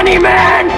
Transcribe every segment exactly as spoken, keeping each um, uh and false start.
funny man!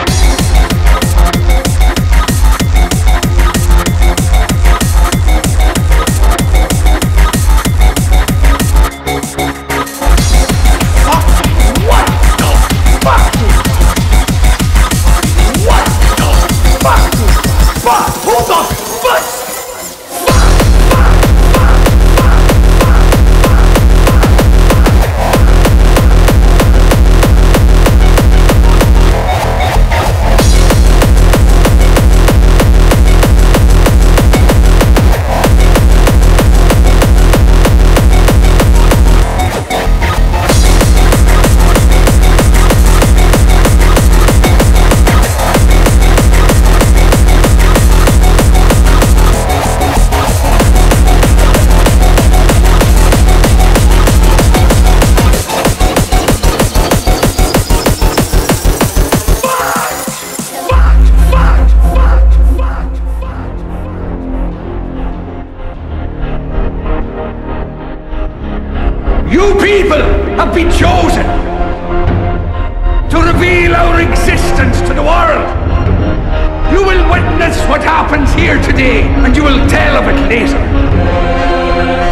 You people have been chosen to reveal our existence to the world. You will witness what happens here today, and you will tell of it later.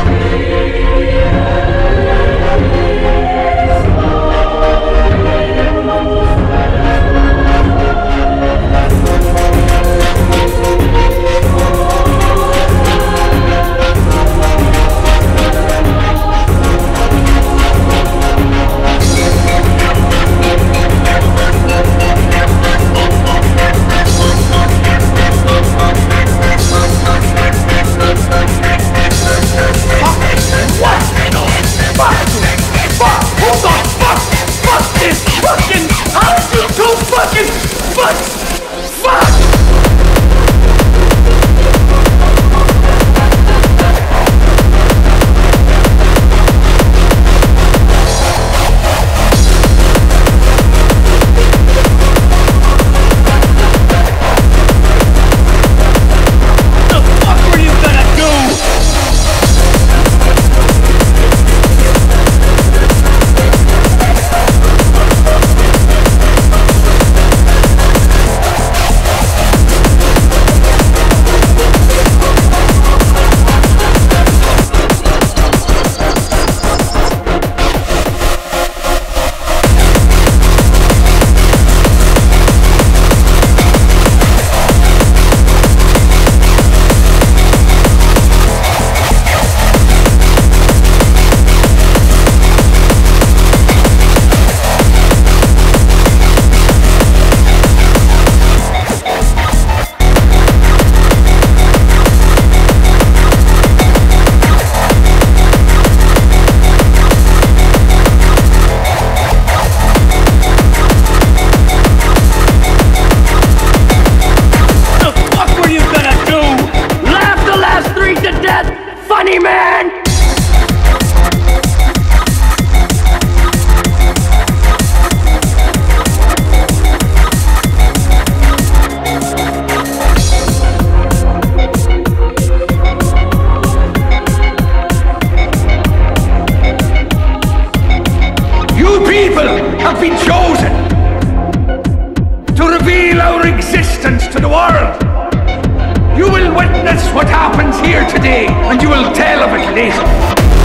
Funny man! You people have been chosen to reveal our existence to the world. You will witness what happens here today, and you will tell of it later.